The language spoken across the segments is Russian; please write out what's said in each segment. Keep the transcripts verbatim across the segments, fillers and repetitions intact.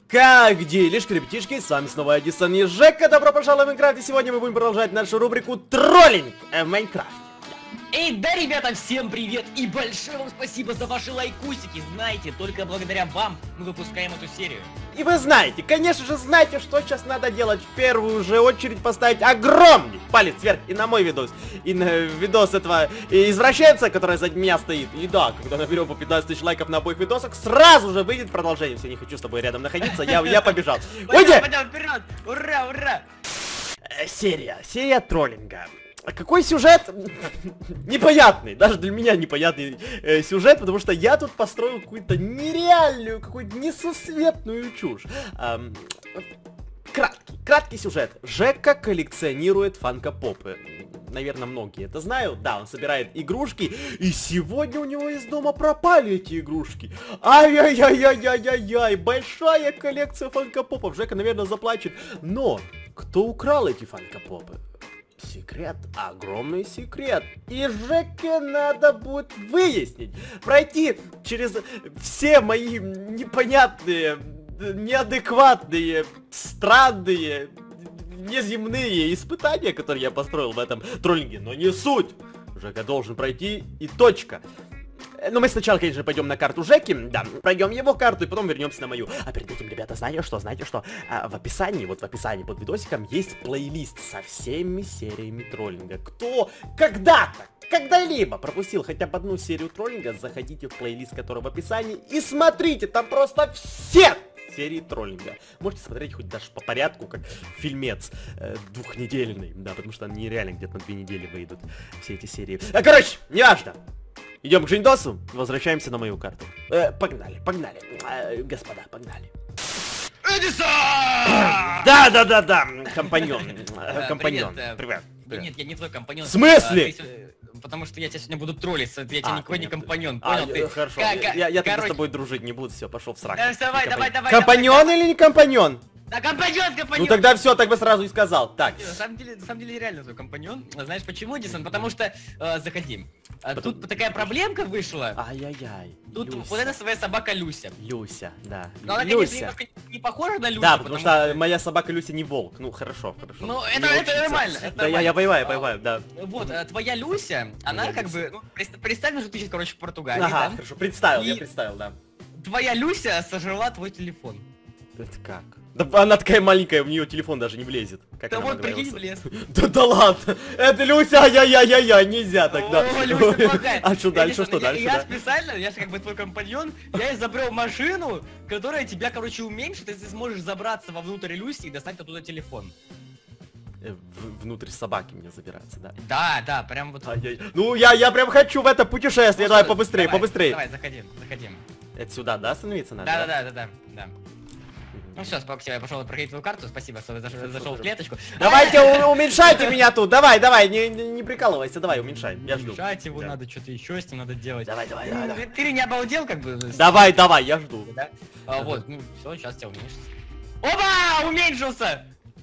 Как делишки, ребятишки, с вами снова Эдисон и Жека, добро пожаловать в Майнкрафт, и сегодня мы будем продолжать нашу рубрику троллинг в Майнкрафте. Эй, да, ребята, всем привет и большое вам спасибо за ваши лайкусики, знаете, только благодаря вам мы выпускаем эту серию. И вы знаете, конечно же знаете, что сейчас надо делать. В первую же очередь поставить огромный палец вверх и на мой видос, и на видос этого извращенца, который за меня стоит. И да, когда наберем по пятнадцать тысяч лайков на обоих видосах, сразу же выйдет продолжение. Все, не хочу с тобой рядом находиться, я, я побежал. Пойдем, пойдем вперед, ура, ура. Серия, серия троллинга. А какой сюжет? Непонятный, даже для меня непонятный э, сюжет, потому что я тут построил какую-то нереальную, какую-то несусветную чушь. Эм, краткий, краткий сюжет. Жека коллекционирует фанко-попы. Наверное, многие это знают. Да, он собирает игрушки, и сегодня у него из дома пропали эти игрушки. Ай-яй-яй-яй-яй-яй, большая коллекция фанко-попов. Жека, наверное, заплачет. Но кто украл эти фанко-попы? Секрет, огромный секрет. И Жеке надо будет выяснить, пройти через все мои непонятные, неадекватные, странные, неземные испытания, которые я построил в этом троллинге. Но не суть. Жека должен пройти и точка. Но мы сначала, конечно, пойдем на карту Жеки, да, пройдем его карту и потом вернемся на мою. А перед этим, ребята, знаете что, знаете что? А, в описании, вот в описании под видосиком есть плейлист со всеми сериями троллинга. Кто когда-то, когда-либо пропустил хотя бы одну серию троллинга, заходите в плейлист, который в описании, и смотрите, там просто все серии троллинга. Можете смотреть хоть даже по порядку, как фильмец э, двухнедельный, да, потому что они реально где-то на две недели выйдут все эти серии. А, короче, неважно. Идем к Жиндосу, возвращаемся на мою карту. Э, погнали, погнали, э, господа, погнали. Эдисон! Да, да, да, да, компаньон, компаньон, привет. Нет, я не твой компаньон. В смысле? Потому что я тебя сегодня буду троллить, я тебе а, никакой не компаньон, а, понял ты? Хорошо, я, я, я тогда с тобой дружить не буду, все, пошел в сраку. Э, давай, давай, давай. Компаньон давай, или не компаньон? Да, компаньон, компаньон! Ну тогда все, так бы сразу и сказал. Так. На самом деле, на самом деле реально твой компаньон. Знаешь почему, Эдисон? Потому что, э, заходи. Потом... Тут такая проблемка вышла. Ай-яй-яй. Тут Люся. вот эта своя собака Люся. Люся, да. Но она, Люся. конечно, немножко не похожа на Люсю. Да, потому, потому что, что моя собака Люся не волк. Ну, хорошо, хорошо. Ну, это, это нормально. Это да, нормально. Я, я понимаю, я понимаю, да. Вот, твоя Люся, она Моя как Люся. бы, ну, представь, что ты сейчас, короче, в Португалии, ага, да? хорошо, представил, И я представил, да. Твоя Люся сожрала твой телефон. Это как? Да она такая маленькая, в нее телефон даже не влезет. Как да она вот, прикинь, влез. Да да ладно! Это Люся, ай-яй-яй-яй-яй, нельзя тогда. О, Люся плохая. А что дальше, что дальше? Я специально, я же как бы твой компаньон, я изобрел машину, которая тебя, короче, уменьшит, и ты сможешь забраться вовнутрь Люси и достать оттуда телефон. Внутрь собаки мне забираться, да? Да, да, прям вот. Ай-яй. Ну я, я прям хочу в это путешествие, давай побыстрее, побыстрее. Давай, заходи, заходи. Это сюда, да, остановиться надо? Да, да, да, да, да. Ну все, спасибо, я пошел проходить твою карту, спасибо, что зашел, зашел в клеточку. Давайте уменьшайте меня тут, давай, давай, не, не прикалывайся, давай, уменьшай, я жду. Уменьшать его да. Надо, что-то еще с ним надо делать. Давай, давай, давай, давай. Ты не обалдел, как бы? Давай, давай, я жду. Да? А, вот, ну все, сейчас тебя уменьшится. Опа, уменьшился!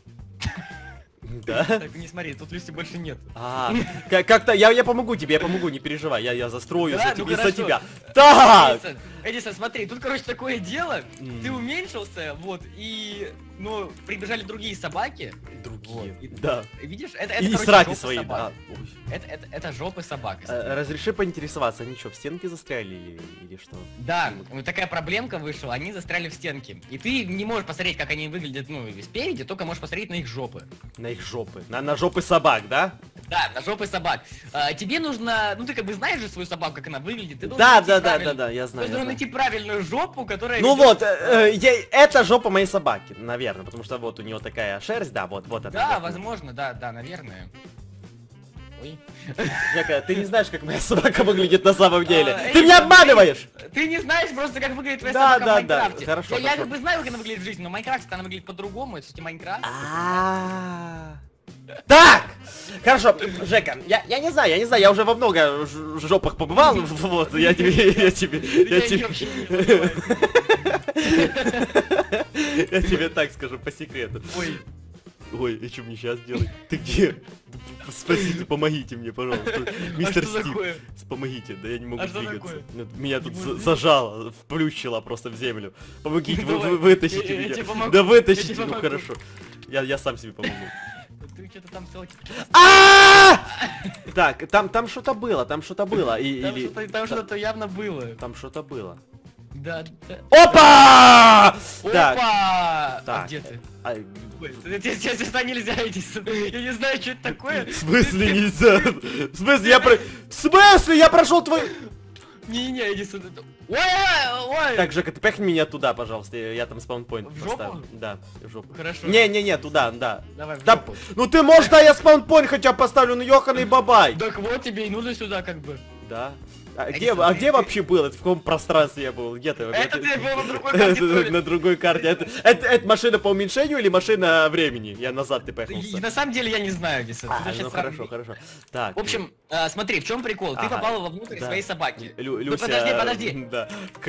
Да? Так, не смотри, тут Люси больше нет. А, как-то, я, я помогу тебе, я помогу, не переживай, я, я застрою Да, за, ну за хорошо. тебя. Так! Эдисон, Эдисон, смотри, тут, короче, такое дело, Mm. ты уменьшился, вот, и, ну, прибежали другие собаки. Другие, Вот, и- да. Видишь, это, это И короче, сраки жопы свои, собак. да. Ой. Это, это, это жопы собак. если Э, Разреши поинтересоваться, они что, в стенке застряли или, или что? Да, вот такая проблемка вышла, они застряли в стенке. И ты не можешь посмотреть, как они выглядят, ну, спереди, только можешь посмотреть на их жопы. На их жопы, на, на жопы собак, да? Да, на жопы собак. А, тебе нужно, ну ты как бы знаешь же свою собаку, как она выглядит. Ты должен Да, найти да, да, правильно- да, да, я Ты знаю. я должен знаю. найти правильную жопу, которая... Ну ведет- вот, э, э, я- это жопа моей собаки, наверное, потому что вот у нее такая шерсть, да, вот, вот это. Да, верхняя. возможно, да, да, наверное. Ой. Жека, ты не знаешь, как моя собака выглядит на самом деле. А, Ты меня Эдисон, обманываешь! Ты не знаешь просто, как выглядит твоя Да, собака да, в да, Майнкрафте. хорошо, Я, я хорошо. как бы знаю, как она выглядит в жизни, но в Майнкрафте она выглядит по-другому, это все-таки Майнкрафт. А. Так! Хорошо, Жека, я, я не знаю, я не знаю, я уже во много ж- жопах побывал, вот, я тебе, я тебе, я Я тебе, вообще не понимаю. я тебе так скажу по секрету. Ой. Ой, и что мне сейчас делать? Ты где? Спасите, помогите мне, пожалуйста. Мистер Стив, помогите, да я не могу двигаться. Меня тут зажало, вплющило просто в землю. Помогите, вытащите меня. Да вытащите, ну хорошо. Я сам себе помогу. Ты что-то там все... Так, там там что-то было, там что-то было. Там что-то явно было. Там что-то было. Да, да. Опа! Опа! Так. Где ты? А... Сейчас сюда нельзя идти. Я не знаю, что это такое. В смысле нельзя? В смысле я про... В смысле я прошел твой... Не-не, иди сюда. Ой, ой, ой. Так, Жека, ты пехни меня туда, пожалуйста. Я там спаунпоинт поставил. Да, в жопу. Хорошо. Не-не-не, туда, да. Давай в да, жопу. ну ты можешь, да, я спаунпоинт хотя бы поставлю, ну ёханый бабай. Так вот тебе и нужно сюда как бы. Да. А где, а где вообще был? Это в каком пространстве я был? Где ты? Это ты был на другой карте. На другой карте. Это, это, это машина по уменьшению или машина времени? Я назад ты поехался. На самом деле я не знаю, где а, ну хорошо, хорошо. Так. В общем, э, смотри, в чем прикол? Ты попала вовнутрь своей собаки. Лю, ну, подожди, подожди. Да.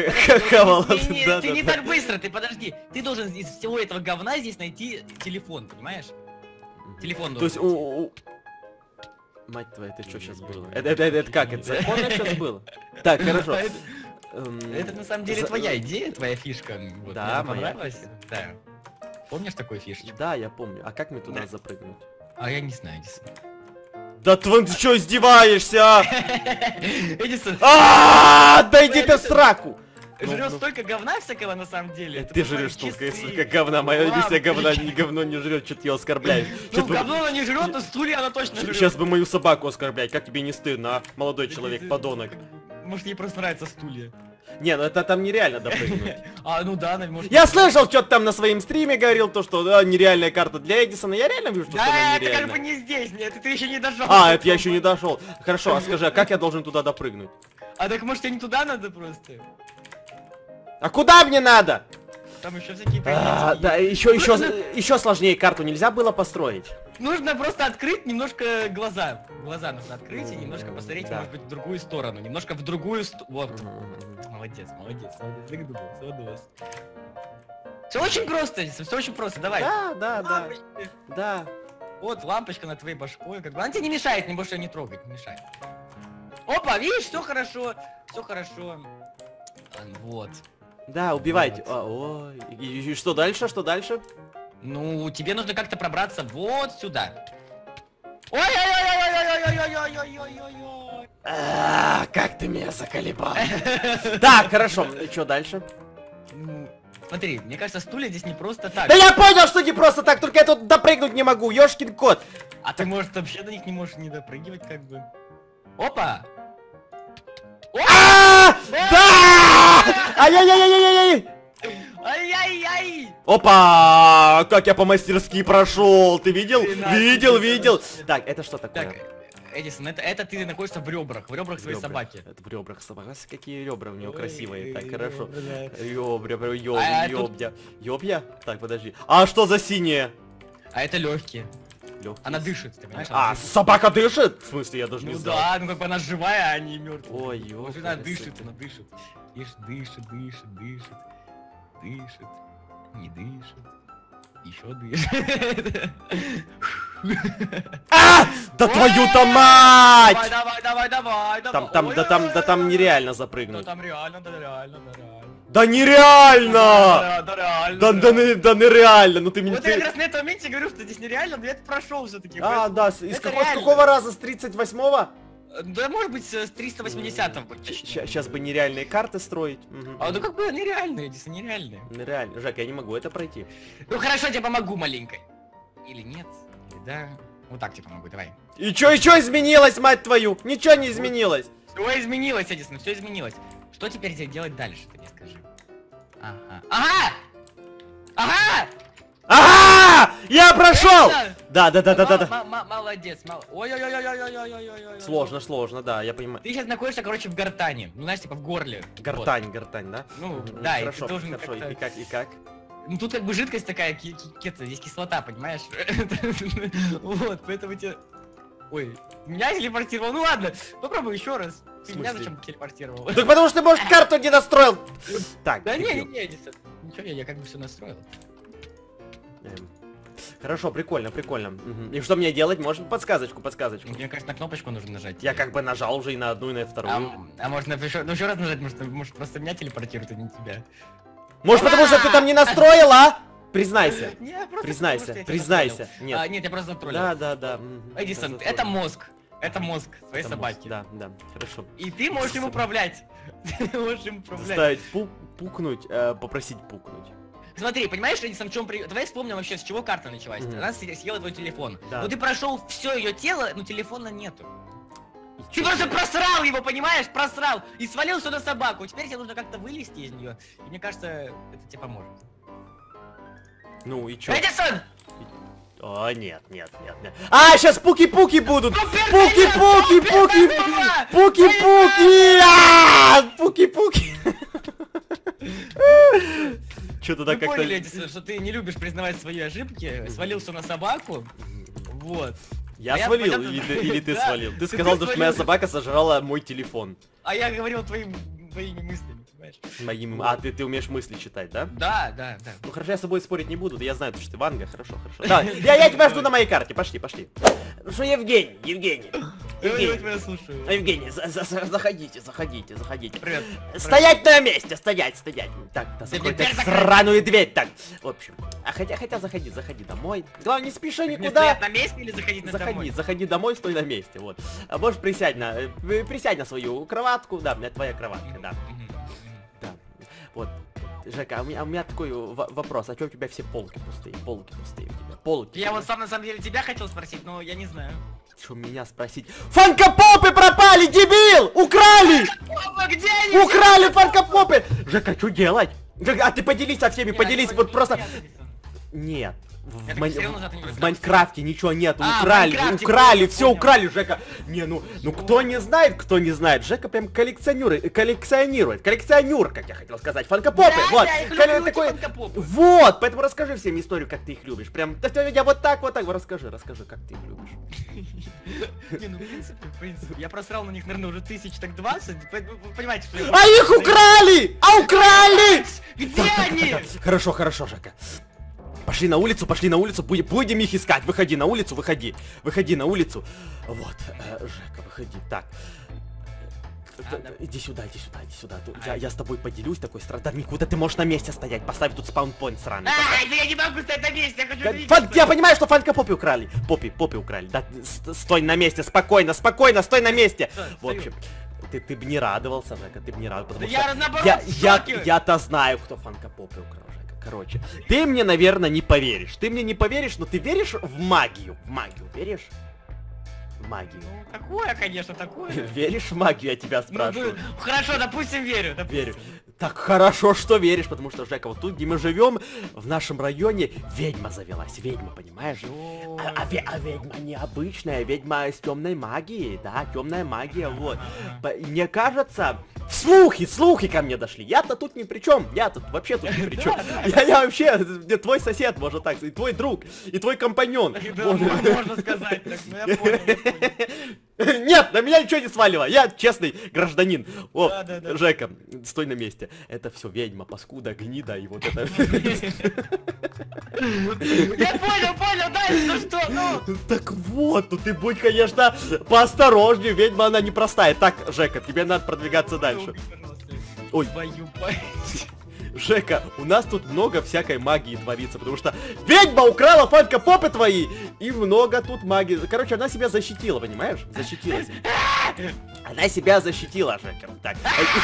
Ты не так быстро, ты подожди. Ты должен из всего этого говна здесь найти телефон, понимаешь? Телефон должен. То есть мать твоя, это что сейчас было? Это, это, это, это как? Это законно сейчас было? Так, хорошо. Это на самом деле твоя идея, твоя фишка. Да, моя. Да. Помнишь такую фишечку? Да, я помню. А как мне туда запрыгнуть? А я не знаю, Эдисон. Да ты что издеваешься? Эдисон. А, да иди ты в сраку! Жрёт столько говна всякого на самом деле. Ты жрешь столько говна, моя миссия говна, не говно не жрет, что ты ее оскорбляешь. Ну говно она не жрет, но стулья она точно жрет. Сейчас бы мою собаку оскорблять, как тебе не стыдно, а, молодой человек, подонок. Может ей просто нравятся стулья. Не, ну это там нереально допрыгнуть. А, ну да, может... Я слышал, что ты там на своем стриме говорил, то что, да, нереальная карта для Эдисона. Я реально вижу, что она нереальная. Да, это как бы не здесь, нет, ты еще не дошел. А, это я еще не дошел. Хорошо, а скажи, а как я должен туда допрыгнуть? А так может тебе не туда надо просто? А куда мне надо? Там еще всякие а, да, еще, еще, еще сложнее карту нельзя было построить. Нужно просто открыть немножко глаза. Глаза нужно открыть и немножко посмотреть, да. Может быть, в другую сторону. Немножко в другую сторону. Вот. Молодец, молодец, молодец. Выгодовался, выгодовался. Все очень просто, все очень просто, давай. Да, да, да. Да. Вот лампочка над твоей башкой. Как бы. Она тебе не мешает, не можешь ее не трогать, не мешает. Опа, видишь, все хорошо, все хорошо. Вот. Да, убивайте. Вот. А, ой. И, и что дальше? Что дальше? Ну, тебе нужно как-то пробраться вот сюда. Ой-ой-ой-ой-ой-ой-ой-ой-ой-ой-ой-ой. Как ты меня заколебал. Так, хорошо. И что дальше? Ну, смотри, мне кажется, стулья здесь не просто так. Да я понял, что не просто так, только я тут допрыгнуть не могу, ёшкин кот. А ты, может, вообще до них не можешь не допрыгивать, как бы. Опа! Да! Ай-яй-яй-яй-яй-яй! Ай-яй-яй! Опа! Как я по-мастерски прошел! Ты видел? Видел, видел! Так, это что такое? Так, Эдисон, это, это ты находишься в ребрах, в ребрах своей собаки. Это в ребрах собаки. Какие ребра у него красивые. Так, хорошо. Ёбря, ёб, ёбня. Ёбня? Так, подожди. А что за синие? А это легкие. Она дышит, ты понимаешь? А, собака дышит? В смысле, я даже не знал. Ну да, ну как бы она живая, а не мертвая. Ой, ёб. Она дышит, она дышит. Дышит, дышит, дышит, дышит. Дышит. Не дышит. Еще дышит. А! Да твою-то мать! Давай, давай, давай, давай, Там, там, да там, да там нереально запрыгнуть. Да там реально, да реально, да реально. Да нереально! Да, да реально. Да, да, да, да нереально, ну ты меня... Вот я как раз на этом моменте говорю, что здесь нереально, но я это прошел все-таки. А, да, из какого раза? С тридцать восьмого? Да, может быть, с триста восьмидесятого. Сейчас бы нереальные карты строить. А, ну как бы нереальные, Эдисон, нереальные. Нереально. Жак, я не могу это пройти. Ну хорошо, я тебе помогу маленько. Или нет, или да. Вот так тебе помогу, давай. И чё, и чё изменилось, мать твою? Ничего не изменилось. Все изменилось, Эдисон, все изменилось. Что теперь делать дальше, ты мне скажи. Ага. Ага! Ага! Ага! Я прошел! Да, да, да, да, да, да. Молодец, ой-ой-ой-ой-ой-ой-ой-ой-ой. Сложно, сложно, да, я понимаю. Ты сейчас находишься, короче, в гортане. Ну, знаешь, типа в горле. Гортань, гортань, да? Ну, да, и хорошо, ты должен хорошо, и как, и как? Ну, тут как бы жидкость такая, здесь кислота, понимаешь? Вот, поэтому тебе... Ой, меня телепортировал. Ну ладно, попробуй еще раз. Ты меня зачем телепортировал? Так потому что ты, может, карту не настроил. Так. Да не, не, не, ничего, я как бы все настроил. Хорошо, прикольно, прикольно. Угу. И что мне делать? Может, подсказочку, подсказочку. Мне кажется, на кнопочку нужно нажать. Я как бы нажал уже и на одну, и на вторую. А, а можно еще, ну, еще раз нажать, может, может просто меня телепортирует, а не тебя. Может, потому что ты там не настроил, а? Признайся. Не, просто признайся, потому, признайся. Нет. А, нет, я просто затроллил. Да, да, да. Эдисон, это мозг. Это мозг твоей это собаки. Мозг. Да, да, хорошо. И ты можешь им управлять. Ты можешь им управлять. Заставить пу пукнуть, э, попросить пукнуть. Смотри, понимаешь, Эдисон, в чем при... Давай вспомним вообще, с чего карта началась. Mm-hmm. Она съела твой телефон. Да. Но ты прошел все ее тело, но телефона нету. И ты просто просрал его, понимаешь? Просрал. И свалил все на собаку. Теперь тебе нужно как-то вылезти из нее. И мне кажется, это тебе поможет. Ну и чё? Эдисон! О, нет, нет, нет, нет. А, сейчас пуки-пуки будут! Пуки-пуки, пуки! Пуки-пуки! Пуки-пуки! Что-то так как-то... поняли, Эдисон, что ты не любишь признавать свои ошибки, свалился на собаку. Вот. Я а свалил, я... Или, ты, или ты да, свалил? Ты сказал, что моя собака сожрала мой телефон. А я говорил твоим, твоими мыслями, понимаешь? Моим... А, ты, ты умеешь мысли читать, да? Да, да, да. Ну хорошо, я с тобой спорить не буду, я знаю, что ты Ванга, хорошо, хорошо. Да, я, я тебя жду на моей карте, пошли, пошли. Ну что, Евгений, Евгений. Евгений, я слушаю. Евгений, за за за заходите, заходите, заходите. Привет. Стоять на месте, стоять, стоять. Так, да, закрой так сраную дверь, так. В общем, а хотя, хотя заходи, заходи домой. Главное, не спеши никуда. Стоять на месте или заходить на заходи, домой? Заходи домой, стой на месте, вот. А можешь присядь на, присядь на свою кроватку, да, у меня твоя кроватка, да. Да, вот. Жека, а у меня, а у меня такой вопрос, а что у тебя все полки пустые? Полки пустые у тебя, полки. Я вот сам на самом деле тебя хотел спросить, но я не знаю. Что меня спросить? Фанкопопы пропали, дебил! Украли! Где они? Украли фанкопопы! Жека, что делать? Жека, а ты поделись со всеми, поделись, вот просто... Нет. В, май... в Майнкрафте ничего нет, а, украли, украли, все украли, Жека. Не, ну, ну кто не знает, кто не знает, Жека прям коллекционирует, коллекционирует, коллекционер, как я хотел сказать, фанкопопы, да, вот, да, Коли... такой... вот, поэтому расскажи всем историю, как ты их любишь, прям, я вот так, вот так, расскажи, расскажи, как ты их любишь. Не, ну в принципе, в принципе, я просрал на них, наверное, уже тысяч так двадцать, вы понимаете, что я... А их украли! А украли! Где они? Хорошо, хорошо, Жека. Пошли на улицу, пошли на улицу, будем, будем их искать. Выходи на улицу, выходи. Выходи на улицу. Вот, э, Жека, выходи. Так. А, да. Иди сюда, иди сюда, иди сюда. А, я, я с тобой поделюсь такой страной. Да никуда ты можешь на месте стоять. Поставь тут спаунпоинт сраный. Ай, да я не могу стоять на месте, я хочу видеть. Фан... Я понимаю, что фанка попи украли. Попи, попи украли. Да, стой на месте, спокойно, спокойно, стой на месте. Стой, в общем, ты, ты бы не радовался, Жека, ты бы не радовался. Да я, наоборот, я, я, я-то знаю, кто фанка попи украл. Короче, ты мне, наверное, не поверишь. Ты мне не поверишь, но ты веришь в магию? В магию веришь? В магию. Ну, такое, конечно, такое. Веришь в магию, я тебя спрашиваю. Ну, хорошо, допустим, верю. Допустим. Верю. Так хорошо, что веришь, потому что, Жека, вот тут, где мы живем, в нашем районе, ведьма завелась. Ведьма, понимаешь? А, а, а ведьма необычная, ведьма с темной магией, да, темная магия, вот. Мне кажется, слухи, слухи ко мне дошли. Я-то тут ни при чем, я тут вообще тут ни при чем. Я, я вообще, твой сосед, можно так сказать, и твой друг, и твой компаньон. Можно сказать, так, ну я понял, я понял. Нет, на меня ничего не сваливай, я честный гражданин. О, да, да, да. Жека, стой на месте. Это все ведьма, паскуда, гнида и вот это. Я понял, понял, дальше, ну что, ну? Так вот, ну ты будь, конечно, поосторожнее, ведьма она непростая. Так, Жека, тебе надо продвигаться дальше. Ой. Твою мать. Жека, у нас тут много всякой магии творится, потому что ведьма украла фанкопопы твои, и много тут магии. Короче, она себя защитила, понимаешь? Защитила себя. Она себя защитила, Жека. Так.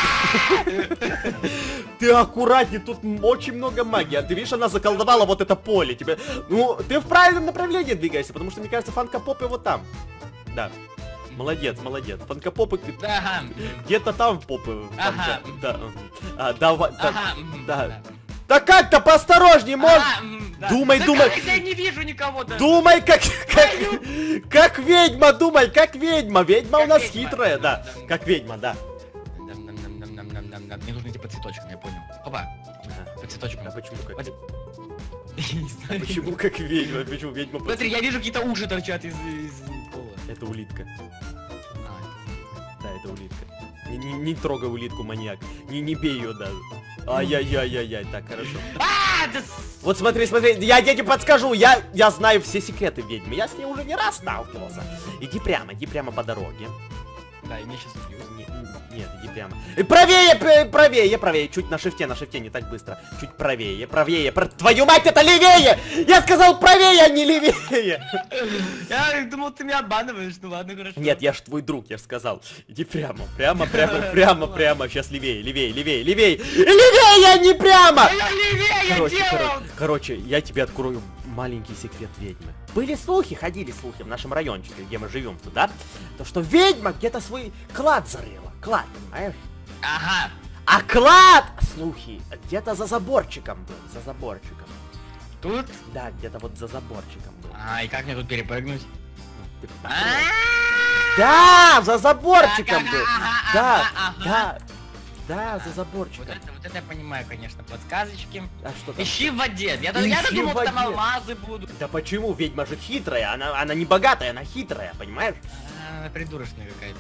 Ты аккуратней, тут очень много магии. А ты видишь, она заколдовала вот это поле. Тебе... Ну, ты в правильном направлении двигаешься, потому что, мне кажется, фанкопопы вот там. Да. Молодец, молодец. Фанкопопы ага. где-то там попы. Ага. Да. А, давай. Ага. Да. Да. Да как-то поосторожней, мож... Ага, да. Думай, да думай. Как, я не вижу никого-то. Думай, как, как, как ведьма, думай, как ведьма. Ведьма как у нас ведьма. хитрая, да. да. Как ведьма, да. Мне нужно идти по цветочкам, я понял. Опа. Ага. По цветочкам. А почему как? А почему как ведьма? Почему ведьма? Смотри, я вижу, какие-то уши торчат из, из пола. Это улитка. А, да, это улитка. Не, не, не трогай улитку, маньяк. Не, не бей ее даже. Ай-яй-яй-яй-яй, так, хорошо. А, да... Вот смотри, смотри, я тебе подскажу, я, я знаю все секреты ведьмы, я с ней уже не раз сталкивался. Иди прямо, иди прямо по дороге. Да, и мне сейчас убьют. Не, нет, иди прямо. И правее, правее, правее, чуть на шифте, на шифте, не так быстро. Чуть правее, правее, про... твою мать, это левее! Я сказал правее, а не левее! Я думал, ты меня обманываешь, ну ладно, хорошо. Нет, я ж твой друг, я ж сказал. Иди прямо, прямо, прямо, прямо, прямо, сейчас левее, левее, левее, левее! Левее, а не прямо! Я левее Короче, делал! короче, короче, я тебе открою маленький секрет ведьмы. Были слухи, ходили слухи в нашем райончике, где мы живем туда, то что ведьма где-то свой клад зарыла. Клад, понимаешь? Ага. А клад, слухи, где-то за заборчиком был, за заборчиком. Тут? Да, где-то вот за заборчиком был. А, и как мне тут перепрыгнуть? Ты А, попробуй. Да, за заборчиком был. Да, да, да, за заборчиком. Вот это, вот это я понимаю, конечно, подсказочки. А что там? Ищи в воде. Я, Ищи я думал, в там воде. алмазы будут. Да почему? Ведьма же хитрая, она, она не богатая, она хитрая, понимаешь? А, она придурочная какая-то.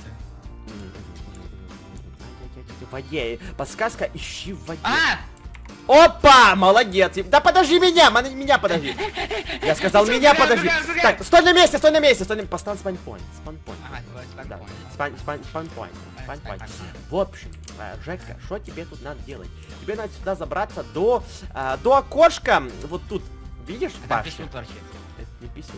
В воде. Подсказка, ищи в воде. А! Опа! Молодец! Да подожди меня! ман- Меня подожди! Я сказал, меня подожди! Так, стой на месте, стой на месте! Стой на... Поставь спанпоинт. Спанпоинт. Ага, давай, Да, спокойно. спан, спан, спанпоинт. Спанпоинт. В общем, э, Жека, что тебе тут надо делать? Тебе надо сюда забраться до, э, до окошка. Вот тут. Видишь А там башню? письмо торчит. Это не писюн.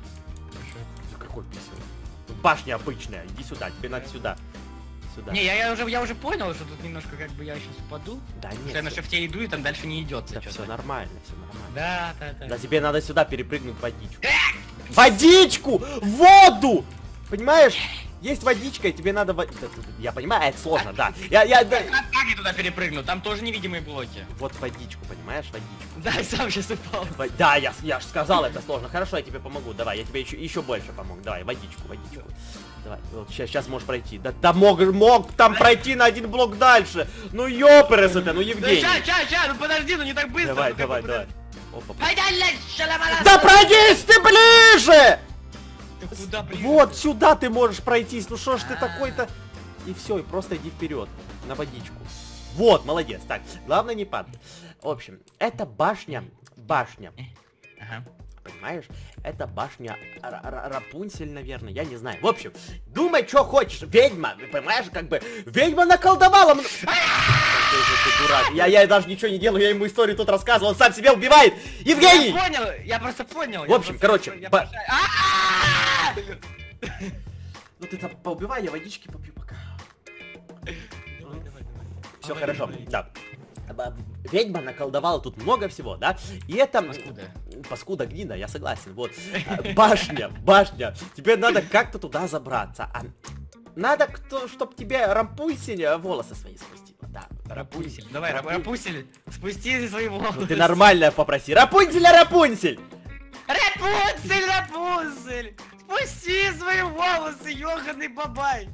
Какой писюн? Башня обычная. Иди сюда, тебе надо сюда. Сюда. Не, я, я уже я уже понял, что тут немножко как бы я сейчас упаду. Да Что нет. я на всё- шифте иду и там дальше не идет. Да все нормально, все нормально. Да, да, да. Да тебе надо сюда перепрыгнуть в водичку. Водичку! Воду! Понимаешь? Есть водичка, и тебе надо... во- Да, да, Я понимаю, это сложно, да. Я, я, да. Как, как я туда перепрыгну? Там тоже невидимые блоки. Вот водичку, понимаешь, водичку. Да, я сам сейчас упал. Во- Да, я, я же сказал, это сложно. Хорошо, я тебе помогу. Давай, я тебе еще, еще больше помогу. Давай, водичку, водичку. Давай, вот сейчас, сейчас можешь пройти. Да, да мог, мог там пройти на один блок дальше. Ну ёперес это, ну Да Евгений. ща, ща, ща, ну подожди, ну не так быстро. Давай, ну как давай, бы давай. подожди. Опа. Пойдя, ля, шалабала, Да пройдись ты ближе! Ты куда ближе? Вот сюда ты можешь пройтись. Ну что ж ты такой-то? И все, и просто иди вперед на водичку. Вот, молодец. Так, главное не падай. В общем, это башня, башня. Ага. Понимаешь? Это башня Ра- Ра- Рапунцель, наверное, я не знаю. В общем, думай, что хочешь. Ведьма, понимаешь, как бы ведьма наколдовала. мн- Какой же ты дурак. Я, я даже ничего не делаю, я ему историю тут рассказывал, он сам себя убивает. Евгений! Я понял, я просто понял. В общем, короче, я ба- просто- А-а-а! Ну ты там поубивай, я водички попью пока. Давай, давай, давай. Все Говори, хорошо, говори. да. Б- Ведьма наколдовала тут много всего, да? И это... Паскуда. Паскуда гнида, я согласен, вот. А, Башня, башня. Тебе надо как-то туда забраться. А надо, кто, чтоб тебе Рапунцель волосы свои спустила. Да, Рапунцель. Давай, Рап- Рапун- Рапунцель, спусти свои волосы. Ну, ты нормально попроси. Рапунцель, Рапунцель! Рапунцель, Рапунцель! Спусти свои волосы, ёханый бабай!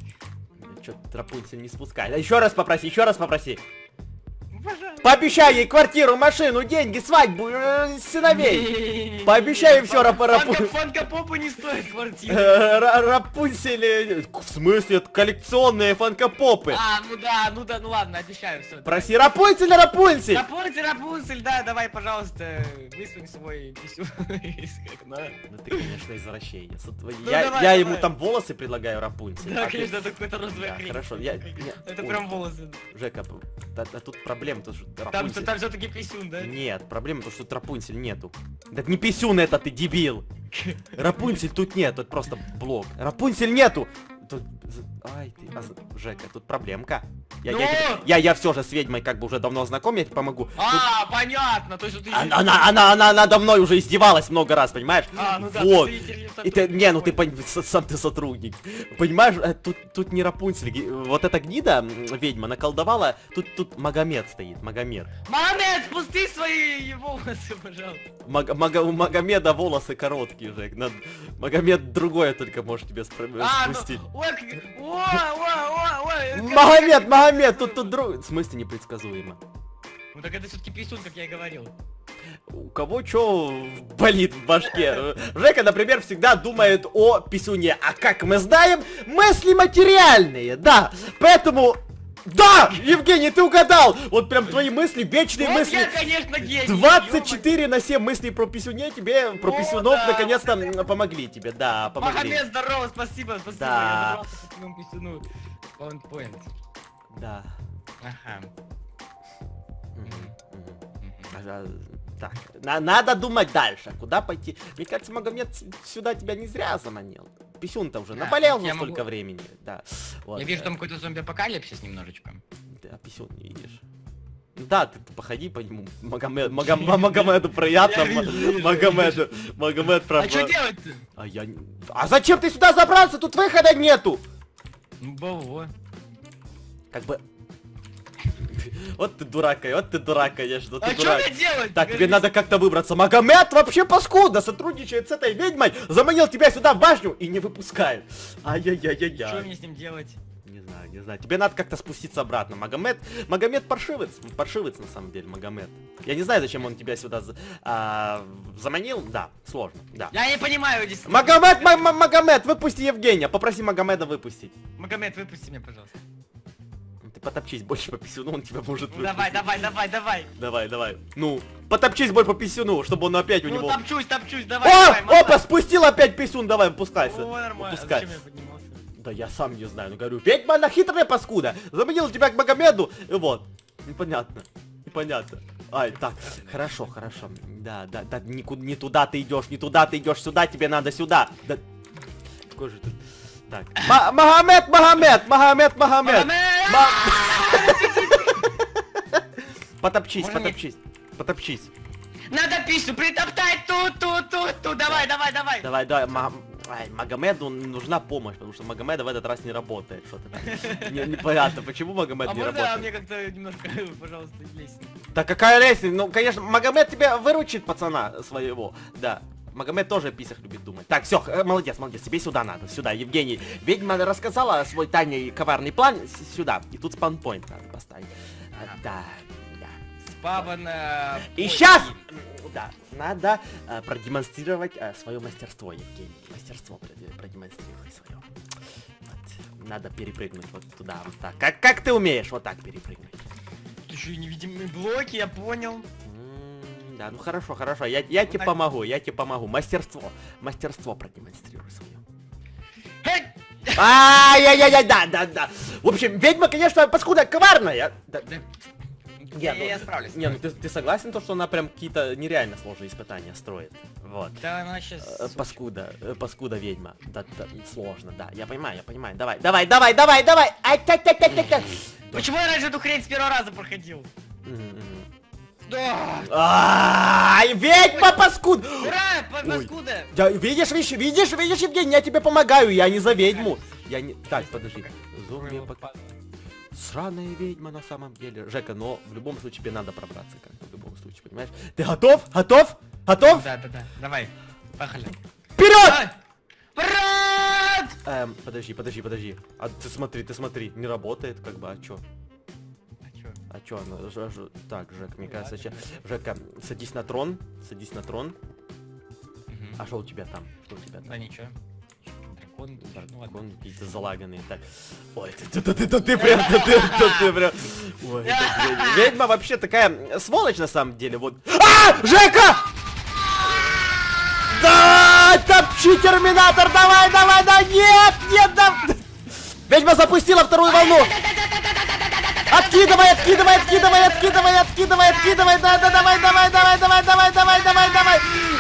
Чё Рапунцель не спускай. Еще раз попроси, еще раз попроси. Пожалуйста. Пообещай ей квартиру, машину, деньги, свадьбу, э, сыновей. Пообещай ей всё, Рапа- Рапу- Фанка попа не стоит квартиры. Э, Ра- Рапунцель, э, в смысле, это коллекционные фанкопопы. А, ну да, ну да, ну ладно, обещаю, все. Проси Рапунцель, Рапунцель! Рапунцель, Рапунцель, да, давай, пожалуйста, высунь свой писю. Как надо. Ну ты, конечно, извращенец. Вот Ну, я давай, я давай. ему там волосы предлагаю, Рапунцель. Да, а ты- конечно, это какой-то розовый Да, хрень. хорошо, я- я- Это ой. прям волосы. Жека, да, да тут проблема, то что Там, Рапунцель... там все-таки писюн, да? Нет, проблема то, что тут Рапунцель нету. Да не писюн это, ты дебил! Рапунцель тут нет, тут просто блок. Рапунцель нету! Тут... Ай, ты... а, Жека, тут проблемка. Я, я, Ну? тебе- я, я все же с ведьмой как бы уже давно знаком, я тебе помогу. Тут- А, понятно, то есть ты... Она, она, она, она надо мной уже издевалась много раз, понимаешь? А, ну да, вот. ты зритель, И ты, не, ну ты понял. пон- с- сам ты сотрудник. Понимаешь, э, тут, тут не Рапунцель. ги- Вот эта гнида, м, ведьма, наколдовала. Тут, тут Магомед стоит, Магомед. Магомед, спусти свои волосы, пожалуйста. Маг- Мага- у Магомеда волосы короткие, Жек. Надо- Магомед другое только может тебе спро- А, ну, спустить. ой, как- о, о, о, ой. Магомед, Магомед, тут, тут друг... В смысле непредсказуемо? Ну так это все-таки писюн, как я и говорил. У кого чё болит в башке? Жека, например, всегда думает о писюне. А как мы знаем, мысли материальные, да. Поэтому Да! Евгений, ты угадал! Вот прям твои мысли, вечные Вот мысли. я, конечно, гений. двадцать четыре на семь мыслей про писюне тебе, про О, писюнов да. наконец-то м, помогли тебе, да, помогли. Магомед, здорово, спасибо, спасибо. Да. Я добрался к своему писюну. Point, point. Да. Ага. Мгм, мгм. Ага, так, на- надо думать дальше, куда пойти. Мне кажется, Магомед с- сюда тебя не зря заманил. Писюн-то уже Да, наболел я за столько могу- времени, да. Вот, Я вижу э, там какой-то зомби-апокалипсис немножечко. Ты а писюн не видишь. Да, ты, ты походи по нему. Магомед, Магом- Магомеду приятно. Я вижу, вижу, Магомеду, Магомед А правда. что делать-то? А я не... А зачем ты сюда забрался? Тут выхода нету! Ну, бого. Как бы... Вот ты дурак, вот ты дурак, конечно, ты А что дурак. мне делать? Так, тебе надо как-то выбраться. Магомед вообще паскуда, сотрудничает с этой ведьмой, заманил тебя сюда в башню и не выпускает. Что Ай-яй-яй-яй-яй. мне с ним делать? Не знаю, не знаю. Тебе надо как-то спуститься обратно. Магомед, Магомед паршивец, паршивец на самом деле, Магомед. Я не знаю, зачем он тебя сюда за- а, заманил. Да, сложно, да. Я не понимаю здесь. Магомед, Ма- Ма- Магомед, выпусти Евгения. Попроси Магомеда выпустить. Магомед, выпусти меня, пожалуйста. Ты потопчись больше по писюну, он тебя может Ну выпустить. давай, давай, давай, давай. Давай, давай. Ну, потопчись больше по писюну, чтобы он опять у Ну него... топчусь, топчусь, давай, О, давай, мама. опа, спустил опять писюн, давай, выпускайся. О, нормально. А Выпускай. зачем я поднимался? Да я сам не знаю, ну говорю, ведьма она хитрая паскуда. Заменил тебя к Магомеду, и вот. Непонятно, непонятно. Ай, так, хорошо, хорошо. Да, да, да, никуда, не туда ты идешь, не туда ты идешь, сюда тебе надо, сюда. Да. Какой же ты... Так. Ма- Магомед, Магомед, Магомед, Магомед. Магомед! Ма- Потопчись, Можно мне- потопчись, потопчись. Надо пищу притоптать, тут, тут, тут, тут, давай, давай, давай. Давай, давай, Ма- Ай, Магомеду нужна помощь, потому что Магомеда в этот раз не работает. Что-то там. Не- непонятно, почему Магомед А не можно работает. мне как-то немножко, пожалуйста, лестницу? Да какая лестница? Ну, конечно, Магомед тебя выручит, пацана своего. Да. Магомед тоже о писях любит думать. Так, все, молодец, молодец, тебе сюда надо, сюда, Евгений. Ведьма рассказала свой тайный коварный план, с- сюда. И тут спаунпоинт надо поставить. А, да, да. Спавана... И сейчас, да, надо а, продемонстрировать а, свое мастерство, Евгений. Мастерство прод- продемонстрируй свое. Вот. Надо перепрыгнуть вот туда, вот так. Как, как ты умеешь вот так перепрыгнуть? Тут еще и невидимые блоки, я понял. М, Да, ну хорошо, хорошо, я, я тебе так. помогу, я тебе помогу. Мастерство, мастерство продемонстрируй свое. Эй! Ай-яй-яй-яй, да, да, да. В общем, ведьма, конечно, паскуда коварная. Да, Да, Я, я, ну, я справлюсь. Не, ну ты, ты согласен, то, что она прям какие-то нереально сложные испытания строит? Вот. Да, она сейчас... Э, Паскуда, э, паскуда ведьма. Да, да, сложно, да. Я понимаю, я понимаю. Давай, давай, давай, давай, давай. Ай, та, та, та, та, та. Почему я раньше эту хрень с первого раза проходил? Мгм, мгм. Да! Ай, ведьма, паскуд! Ура! па- Ой. Паскуда! Да, видишь, видишь, видишь, видишь, Евгений, я тебе помогаю, я не за ведьму. Я не... Так, подожди. Зомби пока... Сраная ведьма на самом деле. Жека, но в любом случае тебе надо пробраться как-то, в любом случае, понимаешь? Ты готов? Готов? Готов? Да, да, да. Давай. Поехали. Вперед! Брат! Эм, подожди, подожди, подожди. А ты смотри, ты смотри, не работает, как бы, а чё? А чё? А чё, ну, ж- ж- так, Жек, мне Ну кажется, ладно, ща- Жека, садись на трон, садись на трон. Мгм. А что у тебя там? Что у тебя там? Да ничего. Дракон, Так, ну ладно. вон какие-то залаганные, так. Ой, ты, ты, ты, ты, ты прям, ты, ты, ты, ты прям. Ой, это ведьма. Ведьма вообще такая сволочь на самом деле, вот. А! Жека! Да! Топчи, терминатор, давай, давай, да, нет, нет, да. Ведьма запустила вторую волну. Откидывай, откидывай, откидывай, откидывай, откидывай, откидывай, да, да, давай, давай, давай, давай, давай, давай, давай, давай.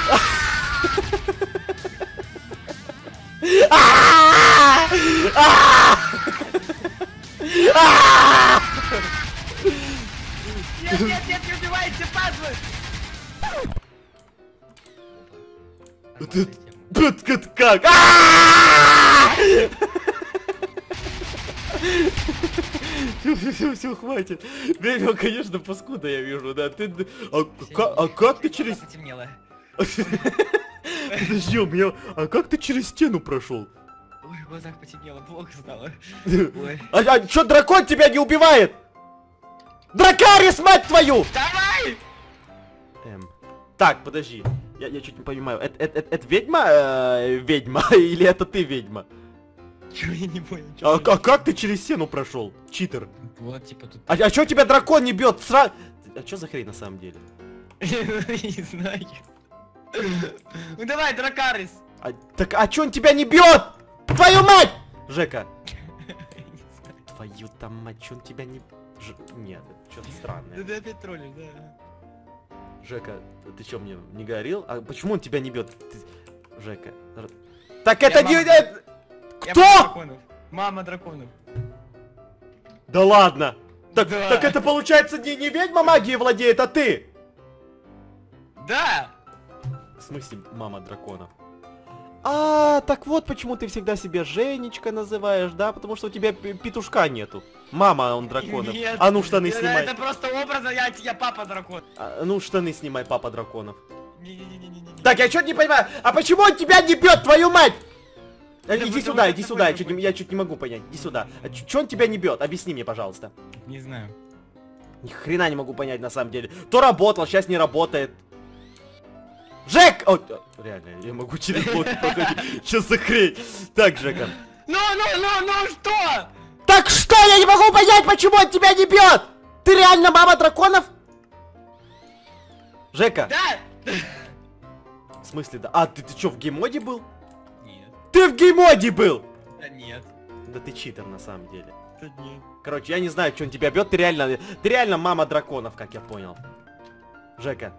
А! А! А! Нет, нет, нет, не убивайте, падлы! Тут, тут, тут как? А! Все, все, все, хватит. Ведьма, конечно, паскуда, я вижу, да. Ты, а, ка- а как ты через... Потемнело. Подожди, у меня... А как ты через стену прошел? Ой, в глазах потемнело, плохо стало. Ой. А, а чё, дракон тебя не убивает? Дракарис, мать твою! Давай! Эм. Так, подожди. Я, я чуть не понимаю. Это, это, это, это ведьма? э, ведьма? Или это ты ведьма? Чё, я не понял. А, а как ты через стену прошел? Читер. Вот, типа, тут... А, а чё тебя дракон не бьет? Сра... А чё за хрень на самом деле? Не знаю. Ну давай, Дракарис. А, так а чё он тебя не бьет? Твою мать! Жека. Твою там мать, чё он тебя не... Ж... Нет, это что-то странное. Да ты опять троллишь, да. Жека, ты чё мне не говорил? А почему он тебя не бьет? Ты... Жека. Так это не... Мама... Кто? Мама драконов. Мама драконов. Да ладно. Так, Да. так это получается не, не ведьма магией владеет, а ты? Да! В смысле мама драконов? А, так вот почему ты всегда себя Женечка называешь, да? Потому что у тебя петушка нету. Мама, он драконов. Нет, А ну штаны это, снимай. это просто образно, я, я папа дракон. А, ну штаны снимай, папа драконов. Не-не-не-не-не. Так, я что-то не понимаю. А почему он тебя не бьет, твою мать? А, Это иди потому сюда, что иди такой сюда, я чуть, другой. не, я чуть не могу понять. Иди сюда. А чё он тебя не бьет? Объясни мне, пожалуйста. Не знаю. Ни хрена не могу понять на самом деле. То работал, сейчас не работает. Жек! О, реально, я могу через блоки проходить. Что за хрень? Так, Жека. Ну, ну, ну, ну, что? Так что? Я не могу понять, почему он тебя не бьет! Ты реально мама драконов? Жека. Да! В смысле, да? А, ты, ты что, в геймоде был? Нет. Ты в геймоде был! Да нет. Да ты читер на самом деле. Да нет. Короче, я не знаю, что он тебя бьет. Ты реально, ты реально мама драконов, как я понял. Жека.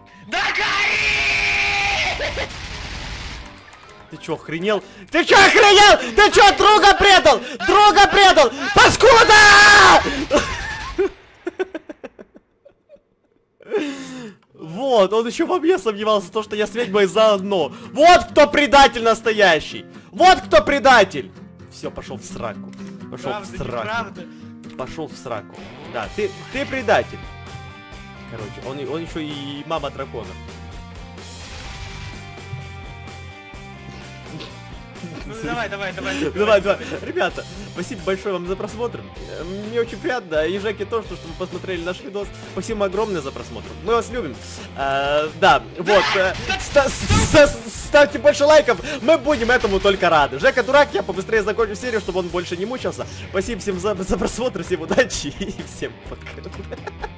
Дракари! Ты чё, охренел? Ты чё, охренел? Ты чё, друга предал? Друга предал! Паскуда! Вот, он еще во мне сомневался, то, что я с ведьмой заодно. Вот кто предатель настоящий! Вот кто предатель! Все, пошел в сраку. Пошел в сраку. Пошел в сраку. Да, ты, ты предатель. Короче, он, он еще и мама дракона. Ну давай, давай, давай. Давай, давай. Ребята, спасибо большое вам за просмотр. Мне очень приятно. И Жеке тоже, что вы посмотрели наш видос. Спасибо огромное за просмотр. Мы вас любим. А, да, вот. Ста ста ставьте больше лайков. Мы будем этому только рады. Жека дурак, я побыстрее закончу серию, чтобы он больше не мучился. Спасибо всем за, за просмотр, всем удачи и всем пока.